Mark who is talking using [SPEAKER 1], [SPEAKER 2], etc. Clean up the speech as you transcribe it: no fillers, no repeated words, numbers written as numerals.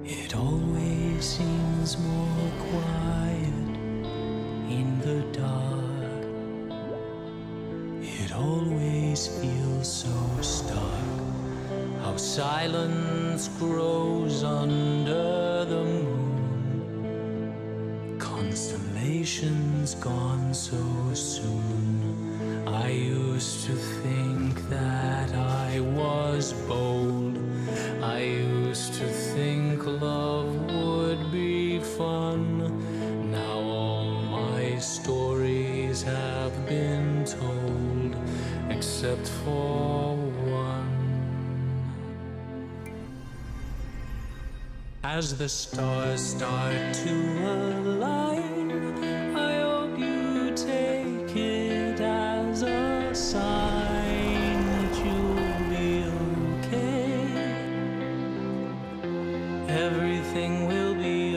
[SPEAKER 1] It always seems more quiet in the dark. It always feels so stark. How silence grows under the moon. Constellations gone so soon. I used to think that I was bold. I used to think love would be fun. Now all my stories have been told, except for one. As the stars start to align, I hope you take it as a sign that you'll be okay. Everything will be